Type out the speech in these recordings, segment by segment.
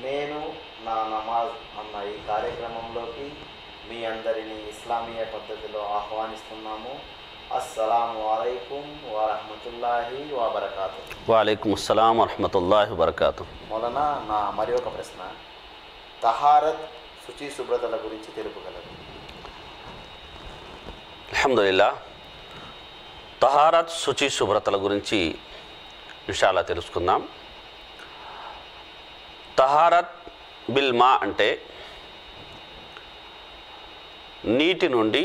నేను నా నమాజ్ అన్న ఈ కార్యక్రమంలోకి మీ అందరినీ ఇస్లామీయ పద్ధతిలో ఆహ్వానిస్తున్నాము. అస్సలాము అలైకుం వరహమతుల్లాహి వబరకాతు. వాలైకుం అస్సలాం వరహమతుల్లాహి వబరకాతు. మొలనా నా మరి ఒక ప్రశ్న, తహారత్ శుచి శుభ్రతల గురించి తెలుపగలరు? అల్హమ్దులిల్లాహ్. తహారత్ శుచి శుభ్రతల గురించి ఇన్షాల్లా తెలుసుకుందాం. తహారత్ బిల్ మా అంటే నీటి నుండి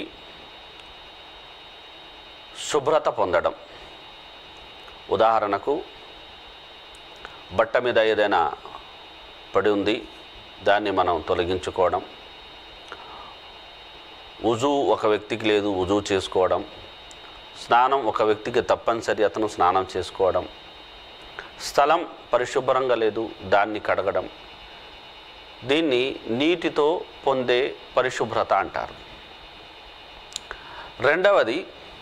శుభ్రత పొందడం. ఉదాహరణకు బట్ట మీద ఏదైనా పడి ఉంది, దాన్ని మనం తొలగించుకోవడం. వుజూ ఒక వ్యక్తికి లేదు, వుజూ చేసుకోవడం. స్నానం ఒక వ్యక్తికి తప్పనిసరి, అతను స్నానం చేసుకోవడం. స్థలం పరిశుభ్రంగా లేదు, దాన్ని కడగడం. దీన్ని నీటితో పొందే పరిశుభ్రత అంటారు. రెండవది,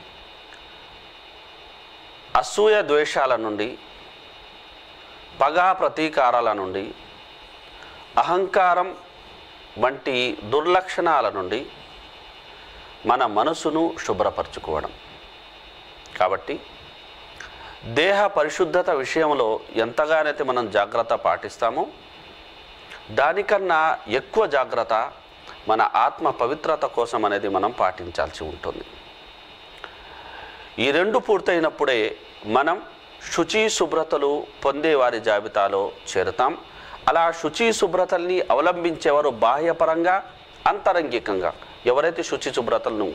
అసూయ ద్వేషాల నుండి, పగా ప్రతీకారాల నుండి, అహంకారం వంటి దుర్లక్షణాల నుండి మన మనసును శుభ్రపరచుకోవడం. కాబట్టి దేహ పరిశుద్ధత విషయంలో ఎంతగానైతే మనం జాగ్రత్త పాటిస్తామో, దానికన్నా ఎక్కువ జాగ్రత్త మన ఆత్మ పవిత్రత కోసం అనేది మనం పాటించాల్సి ఉంటుంది. ఈ రెండు పూర్తయినప్పుడే మనం శుచి శుభ్రతలు పొందే వారి జాబితాలో చేరుతాం. అలా శుచి శుభ్రతల్ని అవలంబించేవారు బాహ్యపరంగా, అంతరంగికంగా ఎవరైతే శుచి శుభ్రతలను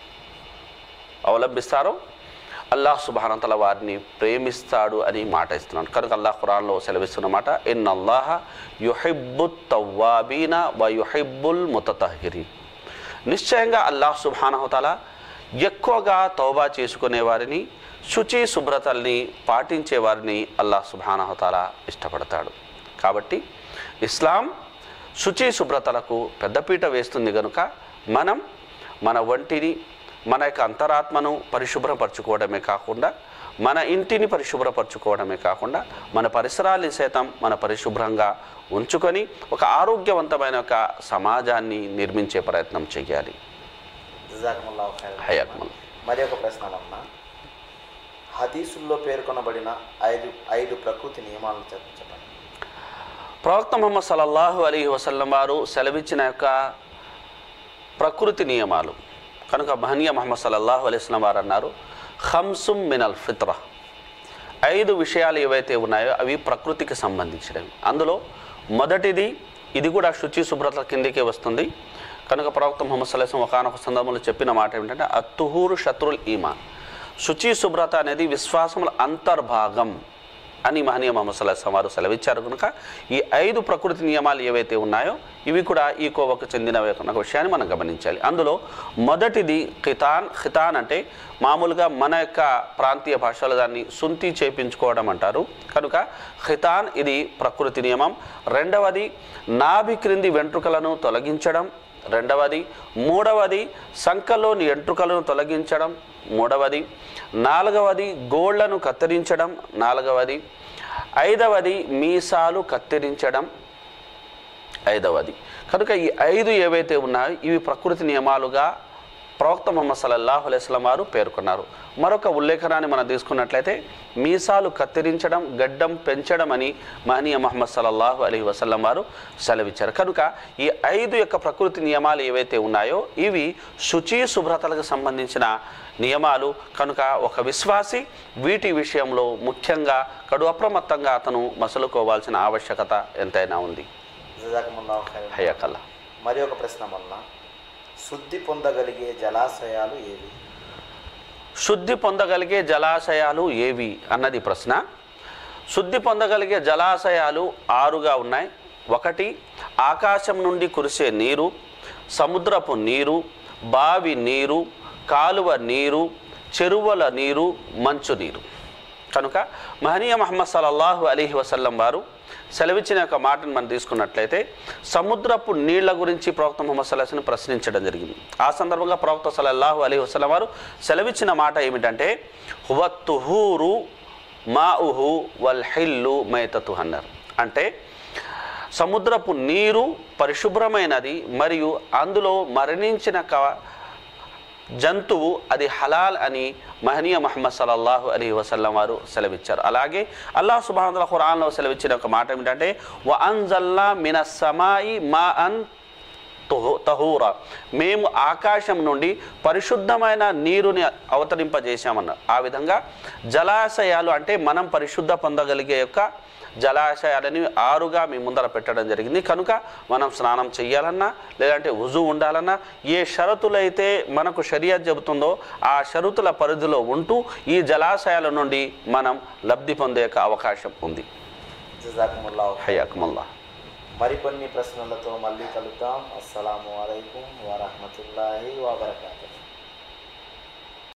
అవలంబిస్తారో అల్లాహ్ సుబ్హానహు వ తఆలా వారిని ప్రేమిస్తాడు అని మాట ఇస్తున్నాడు. కనుక అల్లాహ్ ఖురాన్లో సెలవిస్తున్న మాట, ఇన్నల్లాహ యుహిబ్బుత్ తవ్వాబీన వ యుహిబ్బుల్ ముతతహ్హిరీన్. నిశ్చయంగా అల్లాహ్ సుబ్హానహు వ తఆలా ఎక్కువగా తౌబా చేసుకునే వారిని, శుచి శుభ్రతల్ని పాటించే వారిని అల్లాహ్ సుబ్హానహు వ తఆలా ఇష్టపడతాడు. కాబట్టి ఇస్లాం శుచి శుభ్రతలకు పెద్దపీట వేస్తుంది. కనుక మనం మన వంటిని, మన యొక్క అంతరాత్మను పరిశుభ్రపరచుకోవడమే కాకుండా, మన ఇంటిని పరిశుభ్రపరచుకోవడమే కాకుండా, మన పరిసరాల్ని సైతం మన పరిశుభ్రంగా ఉంచుకొని ఒక ఆరోగ్యవంతమైన ఒక సమాజాన్ని నిర్మించే ప్రయత్నం చేయాలి. హయాకుముల్లాహ్. మరి ఒక ప్రశ్న అన్న, హదీసుల్లో పేర్కొనబడిన ఐదు ప్రకృతి నియమాలను చెప్పండి. ప్రవక్త ముహమ్మద్ సల్లల్లాహు అలైహి వసల్లం వారు సెలవిచ్చిన యొక్క ప్రకృతి నియమాలు కనుక మహనీయ ముహమ్మద్ సల్లల్లాహు అలైహి వసల్లం వారు అన్నారు, ఖమ్సుం మినల్ ఫిత్రా. 5 విషయాలు ఏవైతే ఉన్నాయో అవి ప్రకృతికి సంబంధించినవి. అందులో మొదటిది, ఇది కూడా శుచి శుభ్రత కిందికే వస్తుంది. కనుక ప్రవక్త ముహమ్మద్ సల్లల్లాహు అలైహి వసల్లం ఒకానొక సందర్భంలో చెప్పిన మాట ఏమిటంటే, అత్తుహూరు షత్రుల్ ఈమాన్. శుచి శుభ్రత అనేది విశ్వాసముల అంతర్భాగం అని మహనీయ ముహమ్మద్ సల్లల్లాహు అలైహి వసల్లం వారు సెలవిచ్చారు. కనుక ఈ 5 ప్రకృతి నియమాలు ఏవైతే ఉన్నాయో ఇవి కూడా ఈ కోవకు చెందినవి అన్న విషయాన్ని మనం గమనించాలి. అందులో మొదటిది ఖితాన్. ఖితాన్ అంటే మామూలుగా మన యొక్క ప్రాంతీయ భాషలో దాన్ని సుంతి చేపించుకోవడం అంటారు. కనుక ఖితాన్ ఇది ప్రకృతి నియమం. రెండవది, నాభి క్రింది వెంట్రుకలను తొలగించడం. రెండవది. మూడవది, సంకలోని వెంట్రుకలను తొలగించడం. మూడవది. నాలుగవది, గోళ్లను కత్తిరించడం. నాలుగవది. ఐదవది, మీసాలు కత్తిరించడం. ఐదవది. కనుక ఈ 5 ఏవైతే ఉన్నాయో ఇవి ప్రకృతి నియమాలుగా ప్రవక్త ముహమ్మద్ సల్లల్లాహు అలైహి వసల్లం వారు పేర్కొన్నారు. మరొక ఉల్లేఖనాన్ని మనం తీసుకున్నట్లయితే, మీసాలు కత్తిరించడం, గడ్డం పెంచడం అని మహనీయ ముహమ్మద్ సల్లల్లాహు అలైహి వసల్లం వారు సెలవిచ్చారు. కనుక ఈ 5 యొక్క ప్రకృతి నియమాలు ఏవైతే ఉన్నాయో ఇవి శుచి శుభ్రతలకు సంబంధించిన నియమాలు. కనుక ఒక విశ్వాసి వీటి విషయంలో ముఖ్యంగా కడు అప్రమత్తంగా అతను మసలుకోవాల్సిన ఆవశ్యకత ఎంతైనా ఉంది. హయాకల్లా. మరి ఒక ప్రశ్న వల్ల, శుద్ధి పొందగలిగే జలాశయాలు ఏవి? శుద్ధి పొందగలిగే జలాశయాలు ఏవి అన్నది ప్రశ్న. శుద్ధి పొందగలిగే జలాశయాలు 6గా ఉన్నాయి. 1, ఆకాశం నుండి కురిసే నీరు, సముద్రపు నీరు, బావి నీరు, కాలువ నీరు, చెరువుల నీరు, మంచు నీరు. కనుక మహనీయ ముహమ్మద్ సల్లల్లాహు అలైహి వసల్లం వారు సెలవిచ్చిన యొక్క మాటను మనం తీసుకున్నట్లయితే, సముద్రపు నీళ్ల గురించి ప్రవక్త ముహమ్మద్ సల్లల్లాహు అలైహి వసల్లం ప్రశ్నించడం జరిగింది. ఆ సందర్భంగా ప్రవక్త సల్లల్లాహు అలైహి వసల్లం వారు సెలవిచ్చిన మాట ఏమిటంటే, హువత్తుహూరు మాఉహు వల్ హిల్లు మైతతు అన్నారు. అంటే సముద్రపు నీరు పరిశుభ్రమైనది మరియు అందులో మరణించిన జంతువు అది హలాల్ అని మహనీయ ముహమ్మద్ సల్లల్లాహు అలైహి వసల్లం వారు సెలవిచ్చారు. అలాగే అల్లాహ్ సుబ్హానహు వ తఆలా ఖురాన్లో సెలవిచ్చిన ఒక మాట ఏమిటంటే వ అన్జల్నా మినస్ సమాయి మాఅన్ తహూరా, మేము ఆకాశం నుండి పరిశుద్ధమైన నీరుని అవతరింపజేశామన్నారు. ఆ విధంగా జలాశయాలు అంటే మనం పరిశుద్ధ పొందగలిగే యొక్క జలాశయాలని ఆరుగా మీ ముందర పెట్టడం జరిగింది. కనుక మనం స్నానం చేయాలన్నా లేదంటే వుజు ఉండాలన్నా ఏ షరతులైతే మనకు షరియత్ చెబుతుందో ఆ షరతుల పరిధిలో ఉంటూ ఈ జలాశయాల నుండి మనం లబ్ధి పొందే అవకాశం ఉంది. జజాకుముల్లాహ్ హయ్యాకుముల్లాహ్. మరికొన్ని ప్రశ్నలతో మళ్ళీ కలుద్దాం. అస్సలాము అలైకుం వరహ్మతుల్లాహి వబరకాతుహు.